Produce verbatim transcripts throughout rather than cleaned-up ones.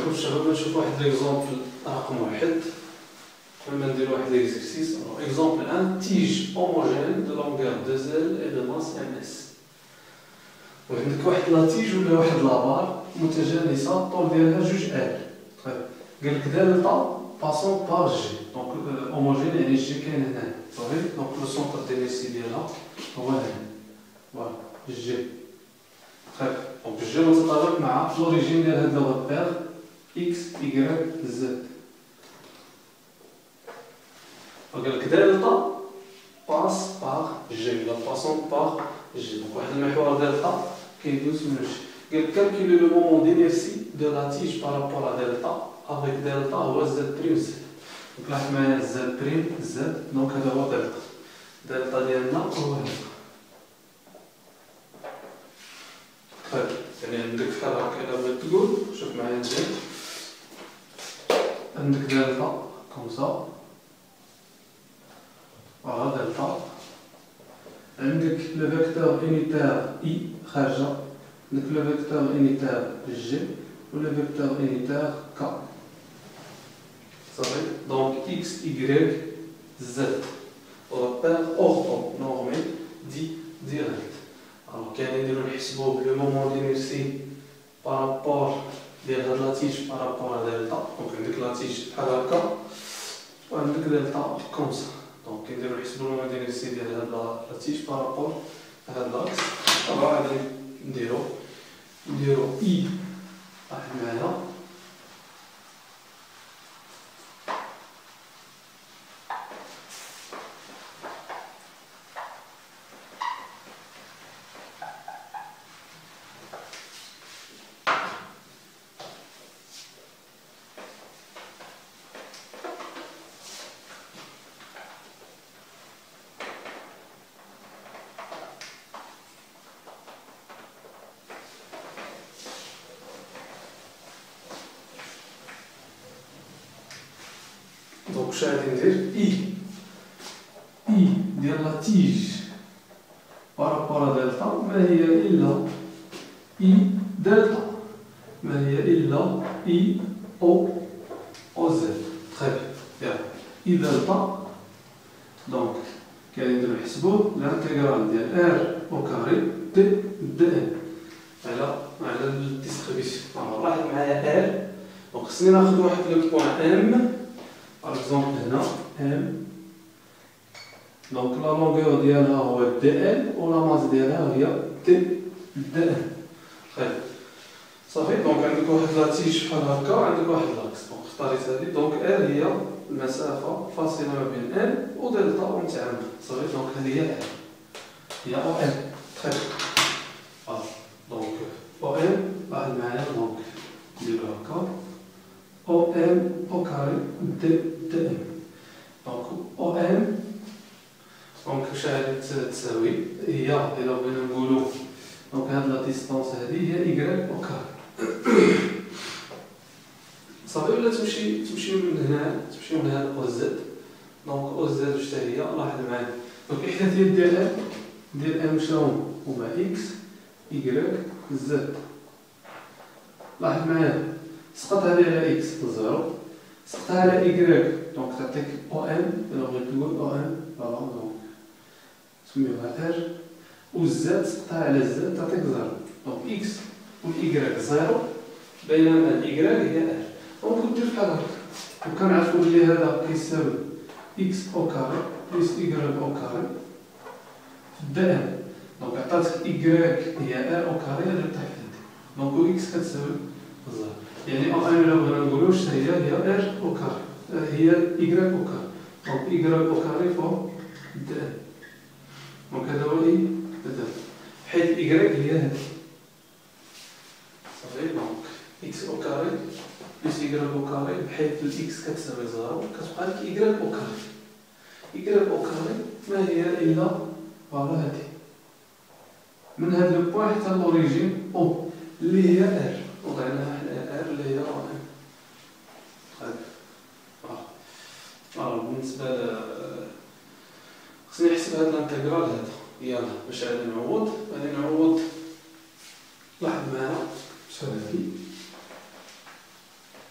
عليكم الشباب نشوف واحد ليكزومبل رقم واحد قبل ما نديرو واحد ليكزيرسيس. اكزومبل واحد تيج هوموجين دو لونغور دو زيل اي دو ماس ام اس. وعندك واحد لا تيج ولا واحد لابار متجانسه الطول ديالها جوج ال. طيب قال لك دالتا باسون بار جي، دونك هوموجين يعني جي كاين هنا صافي. دونك لو سونتر دينيسي ديالها هو هنا فوالا جي. طيب دونك جي متطابق مع لوريجين ديال هاد لو ريبير اكس ايكغيك زد. وقال لك دالتا باس بار جي ولا باسون بار جي. دونك واحد المحور دالتا كيدوز من جي. قال لك كالكولي لو مومون دينيرسي دو لا تيج بار رابور ا دالتا افيك دالتا هو زد بريم زد. دونك لاحظ معايا زد بريم زد، دونك هذا هو دالتا. دالتا ديالنا هو هذا. طيب يعني عندك بحال هكا الا بغيت تقول شوف معايا مزيان. عندك دالتا كوم سا فوالا دالتا. عندك لو فيكتور انيتير اي خارجه، عندك لو فيكتور انيتير جي و لو فيكتور انيتير كا صافي. دونك اكس ايكغيك زد ريبير اورتو نورمي دي ديريكت. الوغ كاين نديرو نحسبو لو مومون دينيرسي بارابور ديال هاد لا تيج بارابور دالتا. دونك عندك لا تيج بحال هكا وعندك دالتا كوم سا. دونك كنديرو نحسبو لو مومون دينيرسي ديال هاد لا تيج بارابور هاد لاكس. دابا غادي نديرو نديرو اي واحد معايا دونك واش غادي ندير اي اي ديال لا تيج بارابور دالتا ما هي الا اي دالتا، ما هي الا اي او او زد. طيب يلا اي دالتا. دونك كاين نديرو نحسبو لانتيغرال ديال ار او كاري دي دي ان على على الديستريبيسيون. لاحظ معايا ار. دونك خصني ناخذ واحد لو بوين ام par exemple هنا ام. دونك لا لونغور ديالها هو دي ال و لا ماس ديالها هي دي دي ان. طيب صافي. دونك عندك واحد لا تيج بحال هكا وعندك واحد لاكس. دونك اختاريت هادي. دونك ال هي المسافه فاصله ما بين ال و دلتا ومتعامده صافي. دونك هذه هي ال هي او ال. طيب فوالا. دونك او ال لاحظ معايا. دونك نديرو هكا او ام او كاري دي دي ام. دونك او ام دونك واش غادي تساوي هي الا بغينا نقولو دونك هاد لا ديستونس هادي هي ايكغيك او كاري صافي. ولا تمشي تمشي من هنا تمشي من هنا او زد. دونك او زد واش هي لاحظ معايا. دونك الاحداثيات ديال ام ديال ام شنو هما اكس ايكغيك زد. لاحظ معايا سقط هذه على اكس زيرو، سقطها على ايكغيك دونك تعطيك او ام. الا بغيت تقول او ام فوالا دونك سميوها ار. و زد سقطها على زد تعطيك زيرو. دونك اكس و ايكغيك زيرو بينما الايكغيك هي ار. دونك دير بحال هكا وكنعرفو بلي هذا كيساوي اكس او كاري بليس ايكغيك او كاري في دي ام. دونك عطاتك ايكغيك هي ار او كاري اللي طيح عندي. دونك اكس كتساوي زيرو. يعني او ام الا بغينا نقولو واش هي هي ار او كاري هي ايكغيك او كاري. دونك ايكغيك او كاري فوق دي ان. دونك هذا هو اي هذا حيت ايكغيك هي هادي صافي. دونك اكس او كاري بليس ايكغيك او كاري بحيث الاكس كتساوي زيرو كتبقى لك ايكغيك او كاري. ايكغيك او كاري ما هي الا فوالا هادي من هاد لو بوين حتى لوريجين او اللي هي ار. وضعناها حنا ار اللي هي او ام. طيب فوالا بالنسبه ل خصني نحسب هاد الانتيغرال هذا. يلا باش غادي نعوض غادي نعوض. لاحظ معايا شحال هادي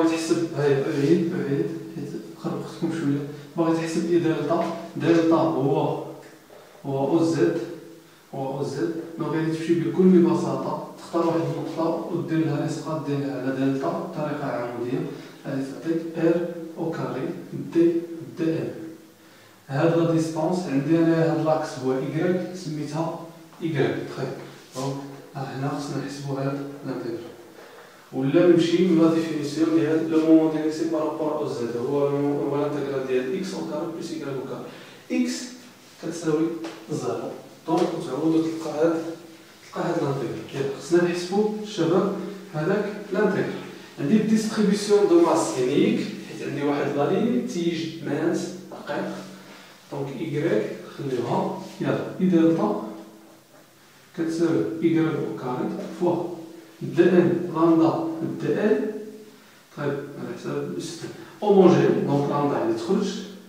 تحسب هاي بعيد بعيد حيت خربقتكم شويه، باغي تحسب اي دلتا، دلتا هو هو او زد هو او زد، دونك غادي تمشي بكل بساطه تختار واحد النقطه ودير لها اسقاط ديالها على دلتا بطريقه عموديه، غادي تعطيك ار او كاري دي دي ام. هاد لا ديستونس عندي انا، هاد لاكس هو ايكغيك سميتها ايكغيك تخي، دونك هنا خصنا نحسبو هاد لانتيغرال، ولا نمشي من لا ديفينيسيون ديال لو مومون دينيسي بارابور او زد، هو هو لانتيغرال ديال اكس او كاري بلس ايكغيك او كاري، اكس كتساوي زيرو، دونك تعاود تلقى هاد تلقى هاد لانتيغرال. يلا خصنا نحسبو الشباب هذاك لانتيغرال. عندي ديستريبيسيون دو ماس يونيك، حيت عندي واحد لا لين تيج مانس دقيق، دونك ايكغيك خليوها، يلا اي دلتا كتساوي ايكغيك او كاري فوا دي ان لامدا دي ال، طيب على حساب السيستم اوموجين، دونك لامدا اللي تخرج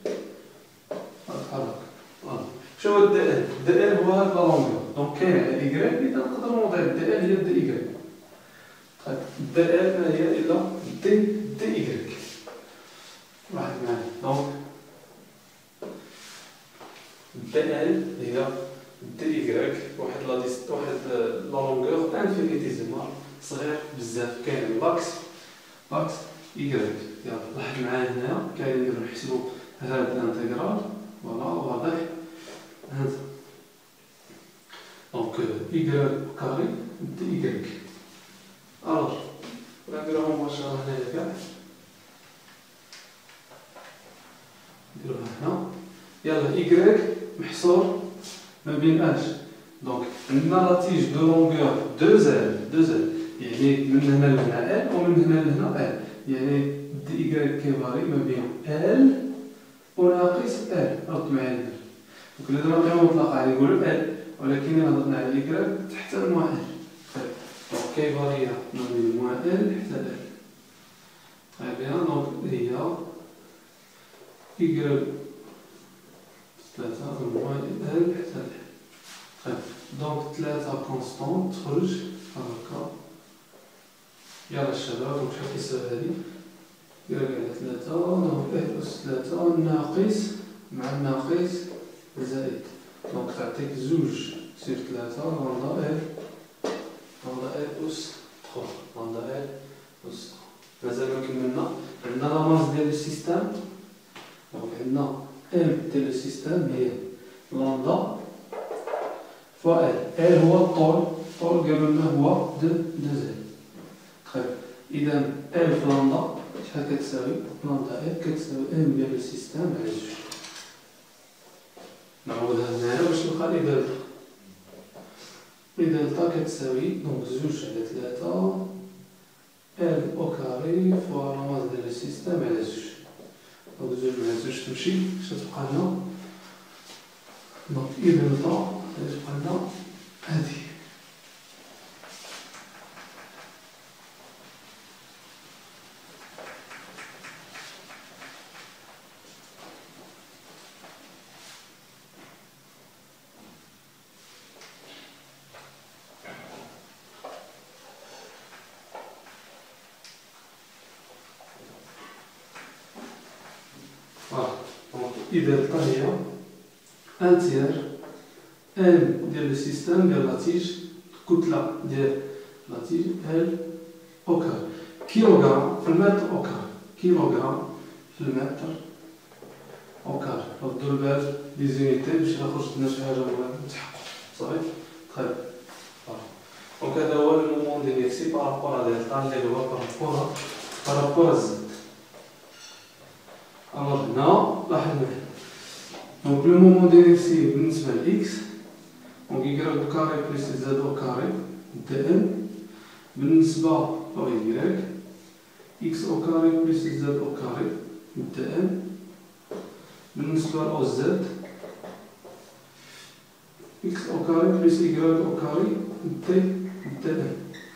تحرك. شنو هو دي ال؟ دي ال هو هاد لا لونغور، دونك كاين على ايكغيك، اذا نقدروا نوضع دي ال هي دي ايكغيك. طيب دي ال ما هي الا دي دي ايكغيك، واحد معايا، دونك دي ال هي دي ايكغيك واحد لا ديست واحد لا لونغور انفينيتيزيمال صغير بزاف، كاين لاكس لاكس ايكغيك. يلا لاحظ معايا هنايا كاين نديرو نحسبو هاد الانتيغرال، فوالا واضح هاد، دونك ايكغيك كاري دي ايكغيك. الوغ نديروها مباشرة هنايا كاع، نديروها هنا. يلا ايكغيك محصور ما بين اش، دونك عندنا لا تيج دو لونغور دو زال دو زال، يعني من هنا لهنا ال ومن هنا لهنا ال، يعني دي ايكغيك كيفاري ما بين ال وناقص ال. رد معايا الدرب، دونك الا درنا قيمه مطلقه غادي نقولو ال، ولكن الا هضرنا على ايكغيك تحت موان ال، دونك كيفاري ما بين موان ال حتى ال. طيب بيان، دونك هي ايكغيك ثلاثة موان ال حتى ال. طيب دونك ثلاثة كونستون تخرج هكا. يلا الشباب دونك شحال كيساوي هادي؟ يراجع على ثلاثة، دونك ال أس ثلاثة ناقص مع الناقص زائد، دونك تعطيك زوج سير ثلاثة لامدا ال لامدا ال أس تخوا، لامدا ال أس تخوا. مازال ما كملنا، عندنا لا ماس ديال السيستم، دونك عندنا ام ديال السيستم هي لامدا فوا ال، ال هو الطول، الطول قالوا لنا هو دو دو زد. طيب اذا ال في لامدا شحال كتساوي؟ لامدا ال كتساوي ام ديال السيستم على جوج. نعوضها هنايا باش نلقى اي دلتا، اي دلتا كتساوي دونك زوج على ثلاثة ال او كاري فوا لاماس ديال السيستم على زوج، دونك زوج مع زوج تمشي، اش تبقى لنا؟ دونك اي دلتا تبقى لنا هادي. اي دلتا هي ان تير ام ديال السيستم ديال لاتيج، الكتله ديال لاتيج ال او كار، كيلوغرام في المتر او كار، كيلوغرام في المتر او كار. ردوا البال لي زونيتي باش الا خرجت لنا شي حاجه نتحقق صافي. طيب دونك هذا هو المومون دينيسي بارابور ا دلتا اللي هو بارابور بارابور زد. الوغ هنا لاحظ معايا، دونك لو مومون دينيسي بالنسبه ل اكس دونك يكرا او كاري بلس زد او كاري دي ان، بالنسبه او يكراك اكس او كاري بلس زد او كاري دي ان، بالنسبه ل او زد اكس او كاري بلس يكراك او كاري دي دي ان.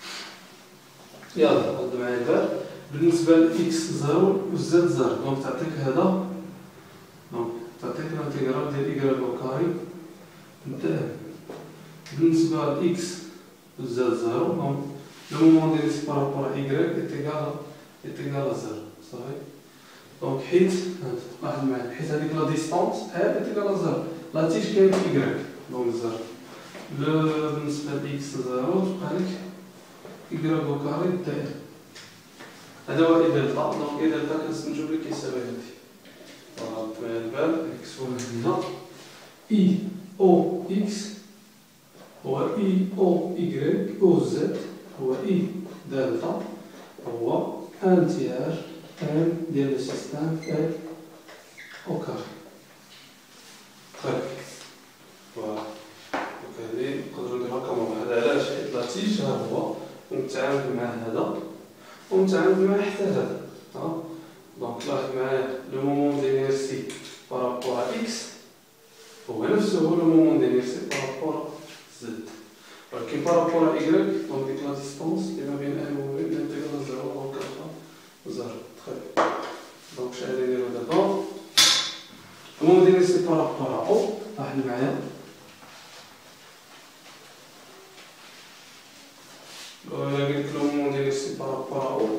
يلا رد معايا البال، بالنسبه ل اكس زيرو و زد زيرو، دونك تعطيك هذا، دونك تعطيك الانتيغرال ديال يكراك او كاري دي ان. بالنسبه ل x زائد زيرو، دونك لو مومون ديال x بارابور ا y est égal إيتيكال زيرو صافي. دونك حيت لاحظ معايا حيت هاديك لا ديستونس ال إيتيكال زيرو لا تيج كاين في إكغيك دونك زيرو لو بالنسبة لإكس زيرو تبقى لك إكغيك أو كاري د ال هذا هو إي دلتا. دونك إي دلتا كنستنتجو بلي كيساوي هادي فوالا تبان البال نكتبو هنا إي أو إكس هو إي أو إكغيك أو زد هو إي دلتا هو ان تيار ام ديال لو سيستيم ال او كاري. طيب فوالا دونك هادي نقدرو نديروها كما هذا علاش حيت لا تيج ها هو ونتعامل مع هذا ونتعامل مع حتى هذا ها. دونك لاحظ معايا لو مومون دينيرسي بارابور ا اكس هو نفسه هو لو مومون دينيرسي بارابور زد ولكن بارابور ا ايكغيك دونك ديك لا ديستونس اللي ما بين ال وما بين انتيغرال زيرو دونك زيرو. طيب دونك شنو غادي نديرو دابا لو مومون دينيرسي بارابور ا او لاحظ معايا قلت لو مومون دينيرسي بارابور ا او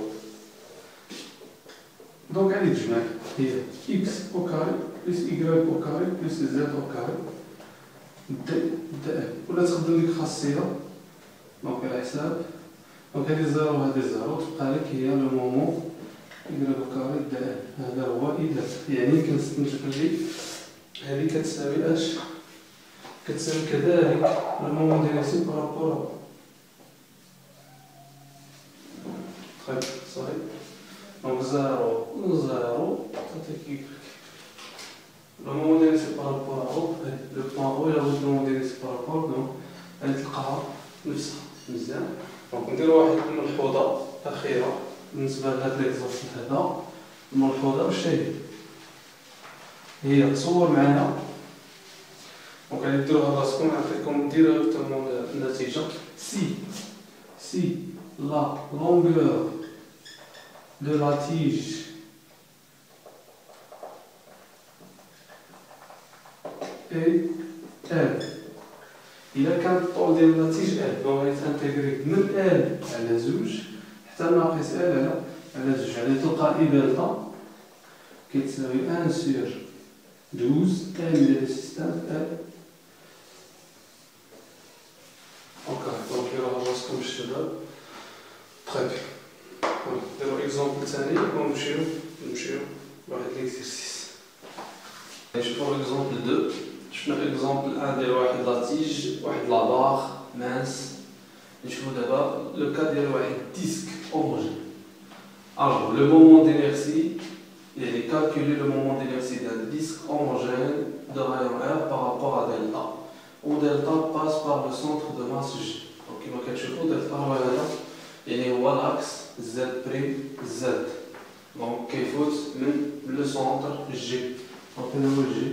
دونك غادي تجمع هي اكس او كاري بلس ايكغيك او كاري بلس زد او كاري د د ولا تخدم ديك الخاصيه دونك على حساب دونك هادي زيرو وهادي زيرو تبقى لك هي لو مومون ايكغيك او كاري د هذا هو اي د يعني كنستنتج بلي هادي كتساوي اش كتساوي كذلك لو مومون دينيرسي بارابور. طيب صحيح دونك زيرو زيرو تعطيك لو مومون دينيرسي بارابور او لو بوان او الا بغيت لو مومون دينيرسي بارابور دونك غادي تلقاها نفسها مزيان. دونك نديرو واحد الملحوظه اخيره بالنسبه لهاد ليكزامبل هذا. الملحوظه واش هي هي تصور معايا دونك غادي ديروها راسكم نعطيكم ديريكتومون النتيجه سي سي لا longueur de la tige est L. إلا كان الطول ديال لا تيج L دونك غادي تانتيغري من L على زوج حتى ناقص L على على زوج غادي تلقى إي دلتا كيتساوي واحد سور دوز L ديال السيستم L اوكي. دونك ديروها راسكم الشباب. طيب نديرو اكزومبل ثاني ونمشيو نمشيو لواحد ليكزيرسيس. نشوفو اكزومبل دو. شفنا اكزومبل واحد ديال واحد لا تيج واحد لا باغ مانس. نشوفو دابا لو كا ديال واحد ديسك هوموجين. الوغ لو مومون دينيرسي يعني كالكولي لو مومون دينيرسي دان ديسك هوموجين دو رايون R par rapport à delta où delta passe par le centre de masse G. دونك كيما كتشوفو delta هو هذا يعني هو لاكس زد بريم زد دونك كيفوت من لو سونتر جي. دونك هذا هو جي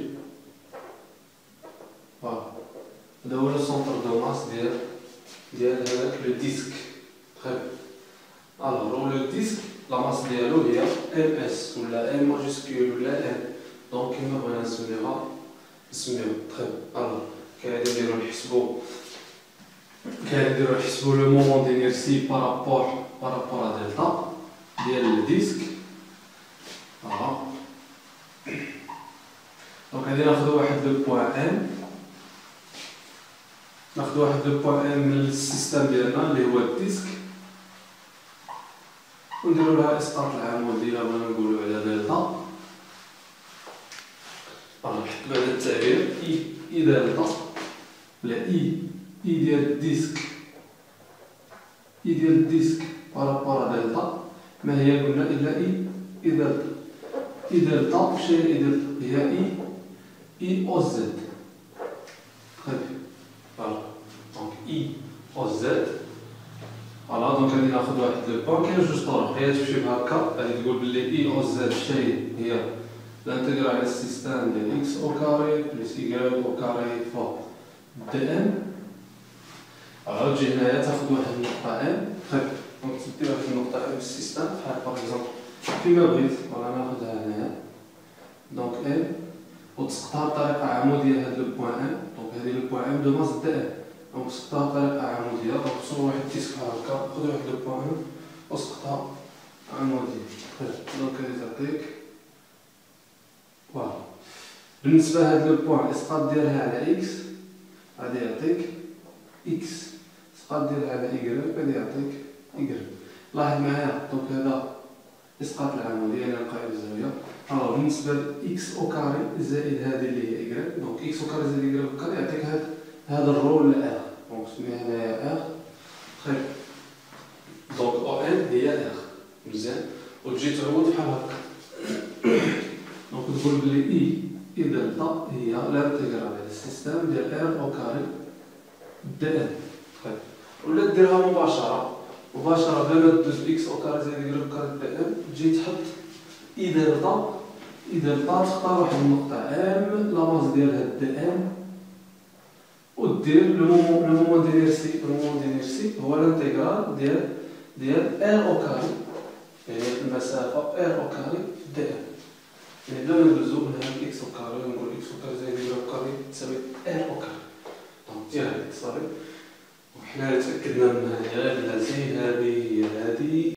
فوالا هذا هو لو سونتر دو ماس ديال ديال هذاك لو ديسك. تري الوغ لو ديسك لا ماس ديالو هي ام اس ولا ام ماجيسكول ولا ام دونك كيما بغينا نسميوها نسميوها. تري الوغ كغادي نديرو نحسبو كغادي نديرو نحسبو لو مومون دينيرسي بارابور بارابور ا دلتا ديال الديسك فوالا. دونك غادي ناخدو واحد لو بوان ام ناخدو واحد لو بوان ام من السيستم ديالنا اللي هو الديسك ونديرو لها اسقاط العمود ديالها بغينا نقولو على دلتا. فوالا نحط بعد التعبير اي اي دلتا ولا اي اي ديال الديسك اي ديال الديسك بارابور ا دلتا ما هي قلنا الا اي اي دلتا. اي دلتا واش هي اي دلتا هي اي اي او زد. تري فوالا دونك اي او زد فوالا. دونك غادي ناخذ واحد لو بوان كاين جوج طرق هي تمشي بهكا غادي تقول بلي اي او زد شتي هي لانتيغرال على السيستم ديال اكس او كاري بلس ايكغيك او كاري فوق دي ان. فوالا تجي هنايا تاخذ واحد النقطه ام. تري دونك تدي واحد النقطه ام في السيستم بحال باغ اكزومبل كيما بغيت فوالا ناخذها هنايا دونك ام وتسقطها بطريقه عموديه هاد لو بوان ام. دونك هادي لو بوان ام دو ماس دي ام دونك سقطها بطريقه عموديه. دونك تصور واحد الديسك بحال هكا خذ واحد لو بوان ام وسقطها عمودي. دونك غادي تعطيك فوالا. بالنسبة لهاد لو بوان الإسقاط ديالها على إكس غادي يعطيك إكس، الإسقاط ديالها على إيكغيك غادي يعطيك إيكغيك. لاحظ معايا دونك هذا إسقاط العمودي يعني القائم الزاوية. ألوغ بالنسبة لإكس أو كاري زائد هادي اللي هي إيكغيك، دونك إكس أو كاري زائد إيكغيك أو كاري يعطيك هاد هاد الرول إغ، دونك سميها هنايا إغ. خير دونك أو إن هي إغ، مزيان. وتجي تعوض بحال هكا، دونك تقول بلي إي إي دلتا هي لانتيغرال ديال السيستم ديال إر أو كاري دي إن. خير ولا ديرها مباشرة مباشرة بلا ما دوز إكس أو كاري زائد إيكغيك أو كاري دي إن، تجي تحط إي دلتا إي دلتا تختار واحد النقطة إم لا باز ديالها دي إن، ودير لو مومون لو مومون دينيرسي لو مومون دينيرسي هو لانتيغرال ديال ديال إر أو كاري، يعني المسافة إر أو كاري دي إن. يعني بلا ما ندوزو من هاد إكس أو كاري ونقول إكس أو كاري زائد إيكغيك أو كاري تساوي إر أو كاري، دونك دير هادي صافي. وحنا تأكدنا من هادي غير بلاتي هادي هي هادي.